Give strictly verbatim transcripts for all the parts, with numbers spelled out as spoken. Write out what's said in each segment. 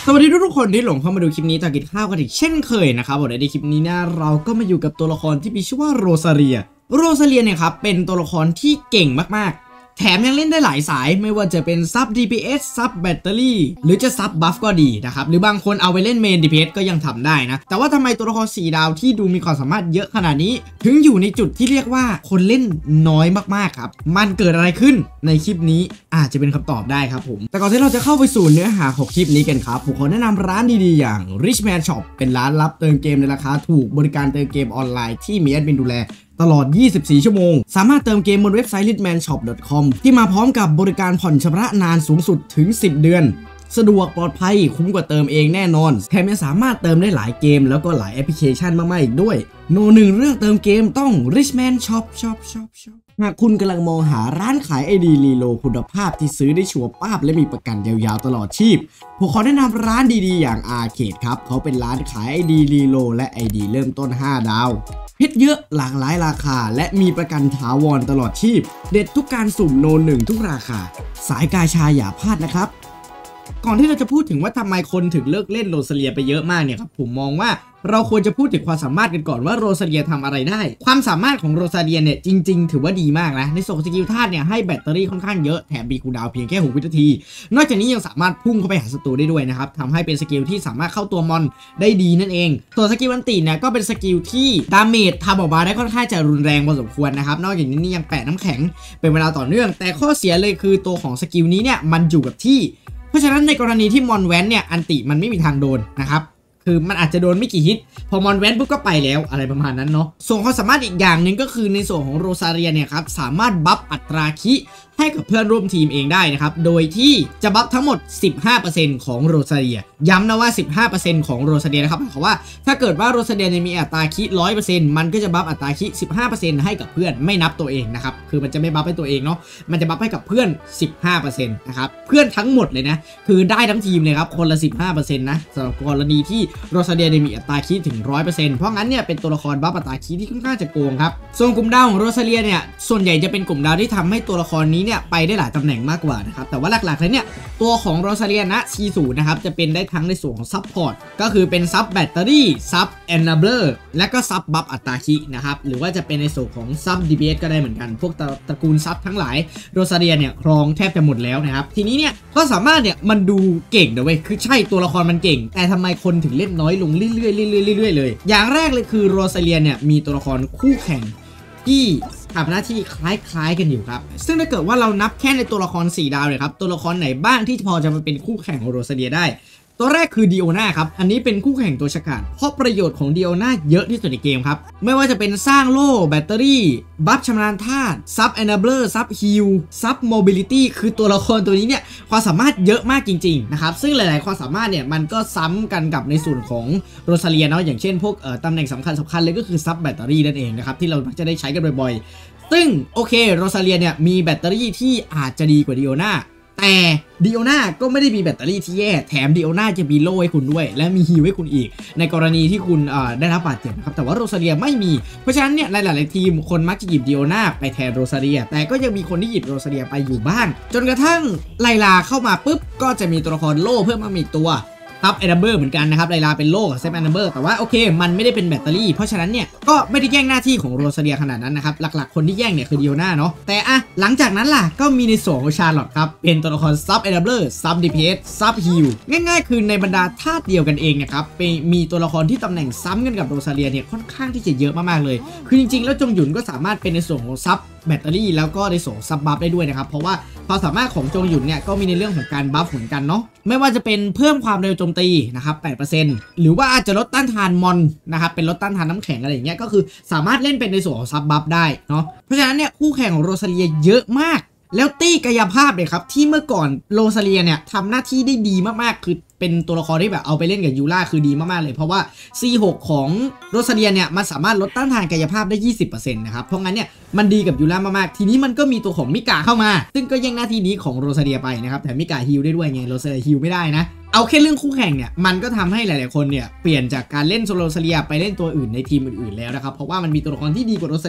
สวัสดีทุกคนที่หลงเข้ามาดูคลิปนี้ต่อกินข้าวกันอีกเช่นเคยนะครับในคลิปนี้นะเราก็มาอยู่กับตัวละครที่มีชื่อว่าโรซาเลียโรซาเลียเนี่ยครับเป็นตัวละครที่เก่งมากๆแถมยังเล่นได้หลายสายไม่ว่าจะเป็นซับ ดี พี เอส ซับแบตเตอรี่หรือจะซับบัฟก็ดีนะครับหรือบางคนเอาไปเล่นเมน ดี พี เอส ก็ยังทำได้นะแต่ว่าทำไมตัวละครสี่ดาวที่ดูมีความสามารถเยอะขนาดนี้ถึงอยู่ในจุดที่เรียกว่าคนเล่นน้อยมากๆครับมันเกิดอะไรขึ้นในคลิปนี้อาจจะเป็นคำตอบได้ครับผมแต่ก่อนที่เราจะเข้าไปสู่เนื้อหาของคลิปนี้กันครับผมขอแนะนำร้านดีๆอย่าง Richman Shop เป็นร้านรับเติมเกมในราคาถูกบริการเติมเกมออนไลน์ที่มีแอดมินดูแลตลอดยี่สิบสี่ชั่วโมงสามารถเติมเกมบนเว็บไซต์ ริชแมนช็อป ดอท คอม ที่มาพร้อมกับบริการผ่อนชำระนานสูงสุดถึงสิบเดือนสะดวกปลอดภัยคุ้มกว่าเติมเองแน่นอนแถมยังสามารถเติมได้หลายเกมแล้วก็หลายแอปพลิเคชันมากๆอีกด้วยโนหนึ่งเรื่องเติมเกมต้อง Richman Shop Shop Shop Shop หากคุณกำลังมองหาร้านขาย ไอ ดี รีโหลดคุณภาพที่ซื้อได้ชัวร์ป้าบและมีประกันยาวๆตลอดชีพผมขอแนะนำร้านดีๆอย่าง Arcade ครับเขาเป็นร้านขาย ไอ ดี รีโหลดและ ไอ ดี เริ่มต้นห้าดาวเพชรเยอะหลากหลายราคาและมีประกันถาวรตลอดชีพเด็ดทุกการสุ่มโนหนึ่งทุกราคาสายกาชาอย่าพลาดนะครับก่อนที่เราจะพูดถึงว่าทำไมคนถึงเลิกเล่นโรซาเลียไปเยอะมากเนี่ยครับผมมองว่าเราควรจะพูดถึงความสามารถกันก่อนว่าโรซาเลียทำอะไรได้ความสามารถของโรซาเลียเนี่ยจริงๆถือว่าดีมากนะในส่วนสกิลธาตุเนี่ยให้แบตเตอรี่ค่อนข้างเยอะแถมมีคูลดาวน์เพียงแค่หกวินาทีนอกจากนี้ยังสามารถพุ่งเข้าไปหาศัตรูได้ด้วยนะครับทำให้เป็นสกิลที่สามารถเข้าตัวมอนได้ดีนั่นเองตัวสกิลอันติเนี่ยก็เป็นสกิลที่ดาเมจทำออกมาได้ค่อนข้างจะรุนแรงพอสมควรนะครับนอกจากนี้นี่ยังแปะน้ำแข็งเป็นเวลาต่อเนื่องแต่ข้อเสียเลยคือตัวของสกิลนี้เนี่ยมันอยู่กับที่เพราะฉะนั้นในกรณีที่มอนแวนเนี่ยอันติมันไม่มีทางโดนนะครับคือมันอาจจะโดนไม่กี่ฮิตพอมอนแวนปุ๊บก็ไปแล้วอะไรประมาณนั้นเนาะส่วนความสามารถอีกอย่างหนึ่งก็คือในส่วนของโรซาเลียเนี่ยครับสามารถบัฟอัตราคิให้กับเพื่อนร่วมทีมเองได้นะครับโดยที่จะบัฟทั้งหมด สิบห้าเปอร์เซ็นต์ ของโรซาเลียย้ำนะว่า สิบห้าเปอร์เซ็นต์ ของโรซาเลียนะครับหมายความว่าถ้าเกิดว่าโรซาเลียมีอัตราคิ ร้อยเปอร์เซ็นต์ มันก็จะบัฟอัตราคิ สิบห้าเปอร์เซ็นต์ ให้กับเพื่อนไม่นับตัวเองนะครับคือมันจะไม่บัฟให้ตัวเองเนาะมันจะบัฟให้กับเพื่อน สิบห้าเปอร์เซ็นต์ นะครับเพื่อนทั้งหมดเลยนะคือได้ทั้งทีมเลยครับคนละ สิบห้าเปอร์เซ็นต์ นะสำหรับกรณีที่โรซาเลียมีอัตราคิถึง ร้อยเปอร์เซ็นต์ เพราะงั้นเนี่ยเป็นตัวละครบัฟอัตราคิที่ค่อนข้างจะโกงครับส่วนกลุ่มดาวของโรซาเลียเนี่ยส่วนใหญ่จะเป็นกลุ่มดาวที่ทำให้ตัวละครนี้เนี่ยไปได้หลายตำแหน่งมากกว่านะครับแต่ว่าหลักๆเลยเนี่ยตัวของโรซาเลียนะ ซี ศูนย์ นะครับจะเป็นได้ทั้งในส่วนของซับพอร์ตก็คือเป็นซับแบตเตอรี่ซับแอนนาเบอร์และก็ซับบัฟอัตราคินะครับหรือว่าจะเป็นในส่วนของซับ ดี พี เอส ก็ได้เหมือนกันพวกตระกูลซับทั้งหลายโรซาเลียเนี่ยครองแทบจะหมดแล้วนะครับทีนี้เนี่ยก็สามารถเนี่ยมันดูเก่งนะเว้ยคือใช่ตัวละครมันเก่งแต่ทำไมคนถึงเล่นน้อยลงเรื่อยๆเรื่อยๆเรื่อยๆเลยอย่างแรกเลยคือโรซาเลียเนี่ยมีตัวละครคู่แข่งที่ทำหน้าที่คล้ายๆกันอยู่ครับซึ่งถ้าเกิดว่าเรานับแค่ในตัวละครสี่ดาวเลยครับตัวละครไหนบ้างที่พอจะมาเป็นคู่แข่งของโรซาเลียได้ตัวแรกคือดิโอนาครับอันนี้เป็นคู่แข่งตัวฉกาจเพราะประโยชน์ของดิโอนาเยอะที่สุดในเกมครับไม่ว่าจะเป็นสร้างโล่แบตเตอรี่บัฟชำนาญธาตุซับแอนนาเบอร์ซับฮิลซับโมบิลิตี้คือตัวละครตัวนี้เนี่ยความสามารถเยอะมากจริงๆนะครับซึ่งหลายๆความสามารถเนี่ยมันก็ซ้ำกันกับในส่วนของโรซาเลียเนาะอย่างเช่นพวกเอ่อตำแหน่งสำคัญสำคัญเลยก็คือซับแบตเตอรี่นั่นเองนะครับที่เรามักจะได้ใช้กันบ่อยๆซึ่งโอเคโรซาเลียเนี่ยมีแบตเตอรี่ที่อาจจะดีกว่าดิโอนาแต่ดิโอนาก็ไม่ได้มีแบตเตอรี่ที่แย่แถมดิโอนาจะมีโล่ให้คุณด้วยและมีฮีลให้คุณอีกในกรณีที่คุณได้รับบาดเจ็บนะครับแต่ว่าโรซาเลียไม่มีเพราะฉะนั้นเนี่ยหลายๆทีมคนมักจะหยิบดิโอนาไปแทนโรซาเลียแต่ก็ยังมีคนที่หยิบโรซาเลียไปอยู่บ้างจนกระทั่งไลลาเข้ามาปุ๊บก็จะมีตัวละครโล่เพิ่มมาอีกตัวซับแอนนาเบอร์เหมือนกันนะครับไลลาเป็นโล่กับซับแอนนาเบอร์แต่ว่าโอเคมันไม่ได้เป็นแบตเตอรี่เพราะฉะนั้นเนี่ยก็ไม่ได้แย่งหน้าที่ของโรซาเลียขนาดนั้นนะครับหลักๆคนที่แย่งเนี่ยคือดิโอนาเนาะแต่อะหลังจากนั้นล่ะก็มีในส่วนของชาร์ลอตครับเป็นตัวละครซับแอนนาเบอร์ซับ ดี พี เอส ซับฮิลง่ายๆคือในบรรดาธาตุเดียวกันเองนะครับมีตัวละครที่ตำแหน่งซ้ำกันกับโรซาเลียเนี่ยค่อนข้างที่จะเยอะมากๆเลยคือจริงๆแล้วจงหยุนก็สามารถเป็นในส่วนของซับแบตเตอรี่แล้วก็ในส่วนซับบัฟได้ด้วยนะครับเพราะว่าความสามารถของจงหยุนเนี่ยก็มีในเรื่องของการบัฟเหมือนกันเนาะไม่ว่าจะเป็นเพิ่มความเร็วโจมตีนะครับ แปดเปอร์เซ็นต์ หรือว่าอาจจะลดต้านทานมอนนะครับเป็นลดต้านทานน้ำแข็งอะไรอย่างเงี้ยก็คือสามารถเล่นเป็นในส่วนของซับบัฟได้เนาะเพราะฉะนั้นเนี่ยคู่แข่งของโรซาเลียเยอะมากแล้วตี้กายภาพเลยครับที่เมื่อก่อนโรซาเลียเนี่ยทำหน้าที่ได้ดีมากๆคือเป็นตัวละครที่แบบเอาไปเล่นกับยูล่าคือดีมากๆเลยเพราะว่า ซี หก ของโรซาเลียเนี่ยมันสามารถลดต้านทานกายภาพได้ ยี่สิบเปอร์เซ็นต์ นะครับเพราะงั้นเนี่ยมันดีกับยูล่ามากๆทีนี้มันก็มีตัวของมิกาเข้ามาซึ่งก็แย่งหน้าที่นี้ของโรซาเลียไปนะครับแต่มิกาฮิลได้ด้วยไงโรซาเลียฮิลไม่ได้นะเอาแค่เรื่องคู่แข่งเนี่ยมันก็ทำให้หลายๆคนเนี่ยเปลี่ยนจากการเล่นโรซาเลียไปเล่นตัวอื่นในทีมอื่นๆแล้วนะครับเพราะว่ามันมีตัวละครที่ดีกว่าโรซาเลีย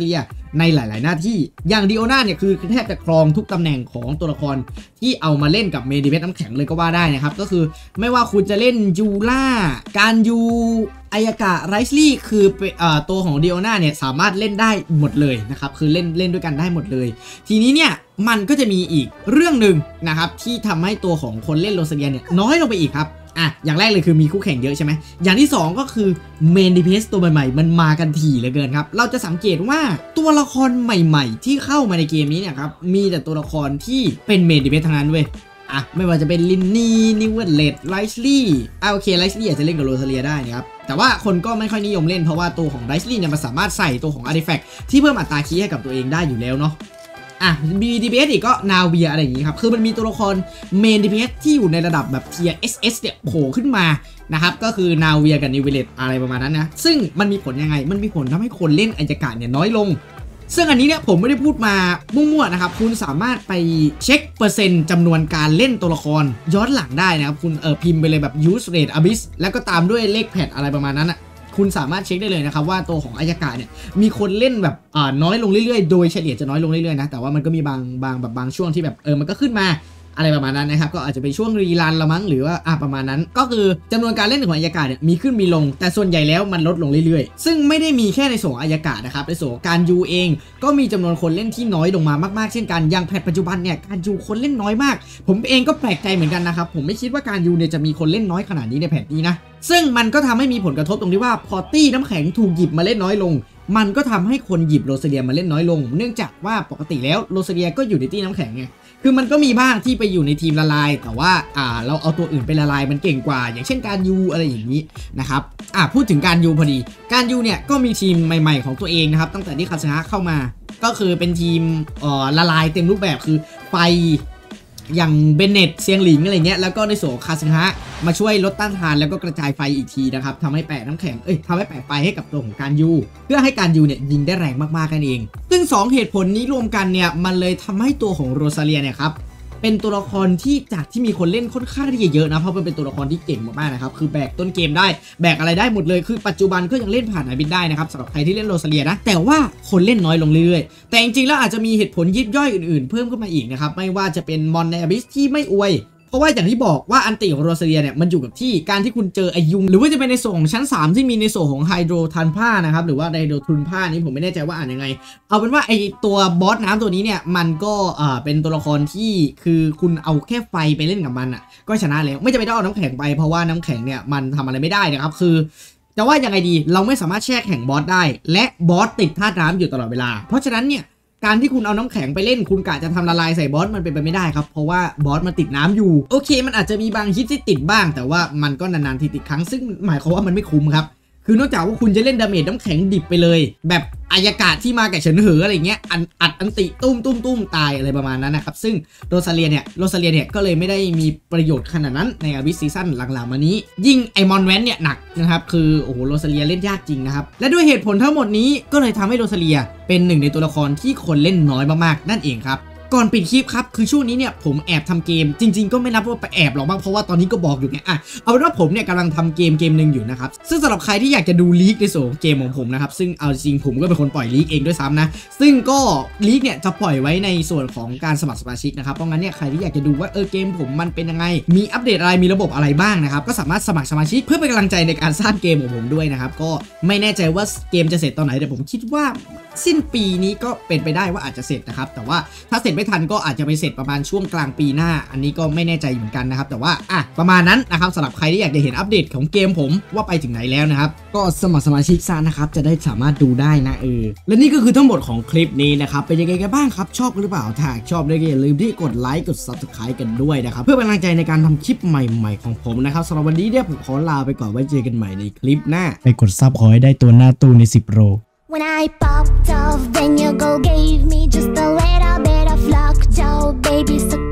ในหลายๆหน้าที่อย่างดิโอนาเนี่ยคือแทบจะครองทุกตำแหน่งของตัวละครที่เอามาเล่นกับเมดิเวสน้ำแข็งเลยก็ว่าได้นะครับก็คือไม่ว่าคุณจะเล่นยูล่าการยูอายากะไรซ์ลี่คือเอ่อตัวของดิโอนาเนี่ยสามารถเล่นได้หมดเลยนะครับคือเล่นเล่นด้วยกันได้หมดเลยทีนี้เนี่ยมันก็จะมีอีกเรื่องหนึ่งนะครับที่ทำให้ตัวของคนเล่นโรซาเลียเนี่ยน้อยลงไปอีกครับอ่ะอย่างแรกเลยคือมีคู่แข่งเยอะใช่ไหมอย่างที่สองก็คือเมนดีเพสตัวใหม่ๆมันมากันถี่เหลือเกินครับเราจะสังเกตว่าตัวละครใหม่ๆที่เข้ามาในเกมนี้เนี่ยครับมีแต่ตัวละครที่เป็นเมนดีเพสทั้งนั้นเว้ยอ่ะไม่ว่าจะเป็นลินนี่นิวเวลเลตไลซ์ลี่อ่ะโอเคไลซ์ลี่อาจจะเล่นกับโรซาเลียได้นะครับแต่ว่าคนก็ไม่ค่อยนิยมเล่นเพราะว่าตัวของไลซ์ลี่เนี่ยมันสามารถใส่ตัวของอาร์ติแฟกต์ที่เพิ่มอัตราคีย์ให้กับตัวเองได้อยู่แล้วเนาะอ่ะ บี ดี พี เอส อีกก็นาเวียอะไรอย่างงี้ครับคือมันมีตัวละครเมน ดี พี เอส ที่อยู่ในระดับแบบเทียร์ เอส เอส เนี่ยโผล่ขึ้นมานะครับก็คือนาเวียกับนิวเวลเลตอะไรประมาณนั้นนะซึ่งมันมีผลยังไงมันมีผลทำให้คนเล่นอายากะเนี่ยน้อยลงซึ่งอันนี้เนี่ยผมไม่ได้พูดมามั่วๆนะครับคุณสามารถไปเช็คเปอร์เซ็นต์จำนวนการเล่นตัวละครย้อนหลังได้นะครับคุณเออพิมพ์ไปเลยแบบ use rate abyss แล้วก็ตามด้วยเลขแพทอะไรประมาณนั้นอะคุณสามารถเช็คได้เลยนะครับว่าตัวของอายากะเนี่ยมีคนเล่นแบบอ่าน้อยลงเรื่อยๆโดยเฉลี่ยจะน้อยลงเรื่อยๆนะแต่ว่ามันก็มีบางบางแบบบางช่วงที่แบบเออมันก็ขึ้นมาอะไรประมาณนั้นนะครับก็อาจจะเป็นช่วงรีรันละมั้งหรือว่าอ่ะประมาณนั้นก็คือจำนวนการเล่นของอายากะเนี่ยมีขึ้นมีลงแต่ส่วนใหญ่แล้วมันลดลงเรื่อยๆซึ่งไม่ได้มีแค่ในส่วนอายากะนะครับในส่วนการยูเองก็มีจำนวนคนเล่นที่น้อยลงมามากๆเช่นกันอย่างแพทปัจจุบันเนี่ยการยูคนเล่นน้อยมากผมเองก็แปลกใจเหมือนกันนะครับผมไม่คิดว่าการยูเนี่ยจะมีคนเล่นน้อยขนาดนี้ในแพทนี้นะซึ่งมันก็ทำให้มีผลกระทบตรงที่ว่าพอตี้น้ำแข็งถูกหยิบมาเล่นน้อยลงมันก็ทำให้คนหยิบโรซาเลียมาเล่นน้อยลงเนื่องจากว่าปกติแล้วโรซาเลียก็อยู่ในตี้น้ำแข็งไงคือมันก็มีบ้างที่ไปอยู่ในทีมละลายแต่ว่าอ่าเราเอาตัวอื่นไปละลายมันเก่งกว่าอย่างเช่นการยูอะไรอย่างนี้นะครับอ่าพูดถึงการยูพอดีการยูเนี่ยก็มีทีมใหม่ๆของตัวเองนะครับตั้งแต่ที่คาสึงะเข้ามาก็คือเป็นทีมอ่อละลายเต็มรูปแบบคือไฟอย่างเบนเน็ตเซียงหลิงอะไรเงี้ยแล้วก็ในโซคาซึฮะมาช่วยลดต้านทานแล้วก็กระจายไฟอีกทีนะครับทำให้แปะน้ำแข็งเอ้ยทำให้แปะไฟให้กับตัวของการยูเพื่อให้การยูเนี่ยยิงได้แรงมากๆกันเองซึ่งสองเหตุผลนี้รวมกันเนี่ยมันเลยทำให้ตัวของโรซาเลียเนี่ยครับเป็นตัวละครที่จากที่มีคนเล่นค่อนข้างที่จะเยอะนะเพราะมันเป็นตัวละครที่เก่งมากๆนะครับคือแบกต้นเกมได้แบกอะไรได้หมดเลยคือปัจจุบันก็ยังเล่นผ่านไอบินได้นะครับสำหรับใครที่เล่นโรซาเลียนะแต่ว่าคนเล่นน้อยลงเรื่อยๆแต่จริงๆแล้วอาจจะมีเหตุผลยิบย่อยอื่นๆเพิ่มขึ้นมาอีกนะครับไม่ว่าจะเป็นมอนในอบิสที่ไม่อวยเพราะว่าอย่างที่บอกว่าอันติของโรซาเลียเนี่ยมันอยู่กับที่การที่คุณเจอไอยุงหรือว่าจะเป็นในส่วนของชั้นสามที่มีในส่วนของไฮโดรทันผ้านะครับหรือว่าไฮโดรทุนผ้านี้ผมไม่แน่ใจว่าอ่านยังไงเอาเป็นว่าไอตัวบอสน้ำตัวนี้เนี่ยมันก็อ่าเป็นตัวละครที่คือคุณเอาแค่ไฟไปเล่นกับมันอ่ะก็ชนะแล้วไม่จะไปต้องเอาน้ำแข็งไปเพราะว่าน้ำแข็งเนี่ยมันทำอะไรไม่ได้นะครับคือแต่ว่ายังไงดีเราไม่สามารถแช่แข็งบอสได้และบอสติดธาตุน้ำอยู่ตลอดเวลาเพราะฉะนั้นเนี่ยการที่คุณเอาน้ำแข็งไปเล่นคุณกะจะทำละลายใส่บอสมันเป็นไปไม่ได้ครับเพราะว่าบอสมันติดน้ำอยู่โอเคมันอาจจะมีบางฮิตที่ติดบ้างแต่ว่ามันก็นานๆทีติดครั้งซึ่งหมายความว่ามันไม่คุ้มครับคือนอกจากว่าคุณจะเล่นดาเมจน้ำแข็งดิบไปเลยแบบอายากะที่มากับเฉินเหออะไรเงี้ยอันอัดอันติตุ้มตุ้มตุ้มตายอะไรประมาณนั้นนะครับซึ่งโรซาเลียเนี่ยโรซาเลียเนี่ยก็เลยไม่ได้มีประโยชน์ขนาดนั้นในอบิสซีซั่นหลังๆมานี้ยิ่งไอมอนแวนเนี่ยหนักนะครับคือโอ้โหโรซาเลียเล่นยากจริงนะครับและด้วยเหตุผลทั้งหมดนี้ก็เลยทำให้โรซาเลียเป็นหนึ่งในตัวละครที่คนเล่นน้อยมากๆนั่นเองครับก่อนปิดคลิปครับคือช่วงนี้เนี่ยผมแอบทำเกมจริงๆก็ไม่นับว่าไปแอบหรอกบ้างเพราะว่าตอนนี้ก็บอกอยู่ไงอ่ะเอาเป็นว่าผมเนี่ยกำลังทำเกมเกมหนึ่งอยู่นะครับซึ่งสำหรับใครที่อยากจะดูลีกในส่วนของเกมของผมนะครับซึ่งเอาจริงผมก็เป็นคนปล่อยลีกเองด้วยซ้ำนะซึ่งก็ลีกเนี่ยจะปล่อยไว้ในส่วนของการสมัครสมาชิกนะครับเพราะงั้นเนี่ยใครที่อยากจะดูว่าเออเกมผมมันเป็นยังไงมีอัปเดตอะไรมีระบบอะไรบ้างนะครับก็สามารถสมัครสมาชิกเพื่อเป็นกำลังใจในการสร้างเกมของผมด้วยนะครับก็ไม่แน่ใจว่าเกมจะเสร็จตอนไหนแต่ผมคิดว่าสิ้นปีนี้ก็เป็นไปได้ว่าอาจจะเสร็จนะครับแต่ว่าถ้าเสร็จไม่ทันก็อาจจะไปเสร็จประมาณช่วงกลางปีหน้าอันนี้ก็ไม่แน่ใจเหมือนกันนะครับแต่ว่าอ่ะประมาณนั้นนะครับสำหรับใครที่อยากจะเห็นอัปเดตของเกมผมว่าไปถึงไหนแล้วนะครับก็สมัครสมาชิกซะนะครับจะได้สามารถดูได้นะเออและนี่ก็คือทั้งหมดของคลิปนี้นะครับเป็นยังไงกันบ้างครับชอบหรือเปล่าถ้าชอบด้วยก็อย่าลืมที่กดไลค์กด ซับสไครบ์ กันด้วยนะครับเพื่อเป็นกำลังใจในการทำคลิปใหม่ๆของผมนะครับสำหรับวันนี้เนี่ยผมขอลาไปก่อนไว้เจอกันใหม่ในคลิปหน้าไปกดซับขอให้ได้ตัวหน้าตู้ในสิบโรWhen I popped off, then your girl gave me just a little bit of luck, Joe, baby, so